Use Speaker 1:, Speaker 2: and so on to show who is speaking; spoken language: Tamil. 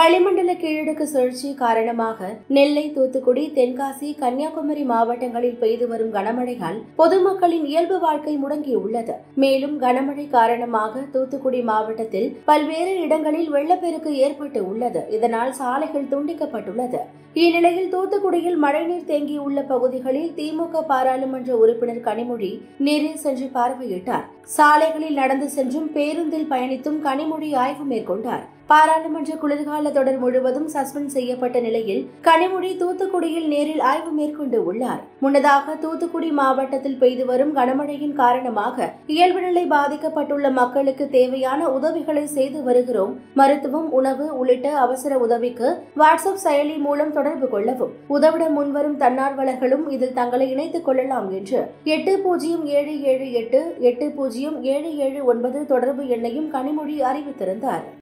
Speaker 1: வளிமண்டல கீழடுக்கு சுழற்சி காரணமாக நெல்லை, தூத்துக்குடி, தென்காசி, கன்னியாகுமரி மாவட்டங்களில் பெய்து வரும் கனமழையால் பொதுமக்களின் இயல்பு வாழ்க்கை முடங்கியுள்ளது. மேலும் கனமழை காரணமாக தூத்துக்குடி மாவட்டத்தில் பல்வேறு இடங்களில் வெள்ளப்பெருக்கு ஏற்பட்டு உள்ளது. இதனால் சாலைகள் துண்டிக்கப்பட்டுள்ளது. இந்நிலையில் தூத்துக்குடியில் மழைநீர் தேங்கியுள்ள பகுதிகளில் திமுக பாராளுமன்ற உறுப்பினர் கனிமொழி நேரில் சென்று பார்வையிட்டார். சாலைகளில் நடந்து சென்றும் பேருந்தில் பயணித்தும் கனிமொழி ஆய்வு மேற்கொண்டார். பாராளுமன்ற குளிர்கால தொடர் முழுவதும் சஸ்பெண்ட் செய்யப்பட்ட நிலையில் கனிமொழி தூத்துக்குடியில் நேரில் ஆய்வு மேற்கொண்டு உள்ளார். முன்னதாக தூத்துக்குடி மாவட்டத்தில் பெய்து வரும் கனமழையின் காரணமாக இயல்பு நிலை பாதிக்கப்பட்டுள்ள மக்களுக்கு தேவையான உதவிகளை செய்து வருகிறோம். மருத்துவம், உணவு உள்ளிட்ட அவசர உதவிக்கு வாட்ஸ்அப் செயலி மூலம் தொடர்பு கொள்ளவும், உதவிட முன்வரும் தன்னார்வலர்களும் இதில் தங்களை இணைத்துக் கொள்ளலாம் என்று 807788807779 தொடர்பு எண்ணையும் கனிமொழி அறிவித்திருந்தார்.